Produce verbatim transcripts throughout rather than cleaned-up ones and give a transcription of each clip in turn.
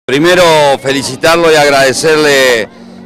Primero felicitarlo y agradecerle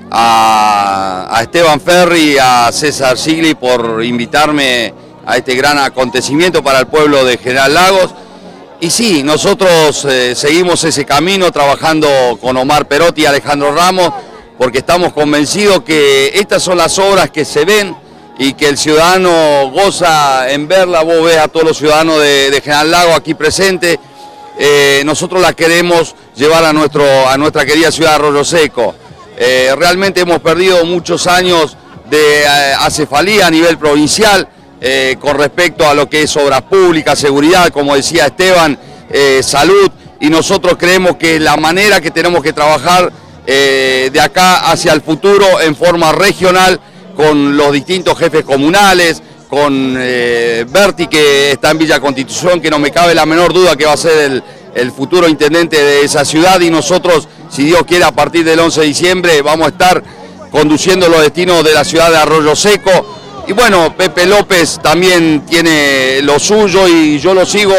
a, a Esteban Ferri y a César Sigli por invitarme a este gran acontecimiento para el pueblo de General Lagos. Y sí, nosotros eh, seguimos ese camino trabajando con Omar Perotti y Alejandro Ramos, porque estamos convencidos que estas son las obras que se ven y que el ciudadano goza en verla. Vos ves a todos los ciudadanos de, de General Lagos aquí presentes. Eh, nosotros la queremos llevar a, nuestro, a nuestra querida ciudad de Arroyo Seco. Eh, realmente hemos perdido muchos años de eh, acefalía a nivel provincial eh, con respecto a lo que es obras públicas, seguridad, como decía Esteban, eh, salud, y nosotros creemos que la manera que tenemos que trabajar eh, de acá hacia el futuro en forma regional con los distintos jefes comunales, con eh, Berti, que está en Villa Constitución, que no me cabe la menor duda que va a ser el, el futuro intendente de esa ciudad, y nosotros, si Dios quiere, a partir del once de diciembre vamos a estar conduciendo los destinos de la ciudad de Arroyo Seco. Y bueno, Pepe López también tiene lo suyo y yo lo sigo,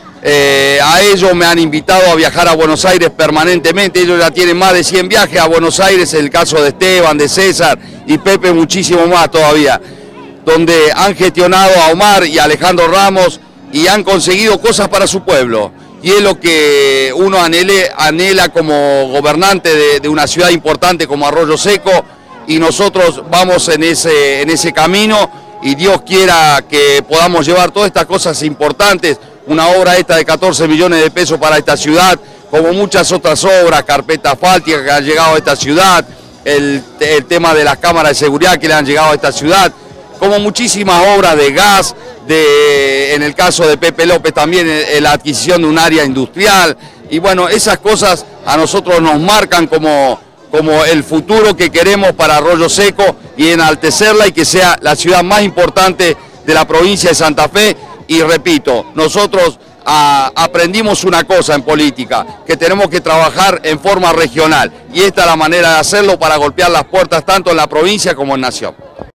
eh, a ellos me han invitado a viajar a Buenos Aires permanentemente, ellos ya tienen más de cien viajes a Buenos Aires, el caso de Esteban, de César y Pepe muchísimo más todavía, donde han gestionado a Omar y a Alejandro Ramos y han conseguido cosas para su pueblo. Y es lo que uno anhele, anhela como gobernante de, de una ciudad importante como Arroyo Seco, y nosotros vamos en ese, en ese camino, y Dios quiera que podamos llevar todas estas cosas importantes, una obra esta de catorce millones de pesos para esta ciudad, como muchas otras obras, carpeta asfáltica que han llegado a esta ciudad, el, el tema de las cámaras de seguridad que le han llegado a esta ciudad, como muchísimas obras de gas, de, en el caso de Pepe López también la adquisición de un área industrial, y bueno, esas cosas a nosotros nos marcan como, como el futuro que queremos para Arroyo Seco y enaltecerla y que sea la ciudad más importante de la provincia de Santa Fe. Y repito, nosotros a, aprendimos una cosa en política, que tenemos que trabajar en forma regional, y esta es la manera de hacerlo para golpear las puertas tanto en la provincia como en Nación.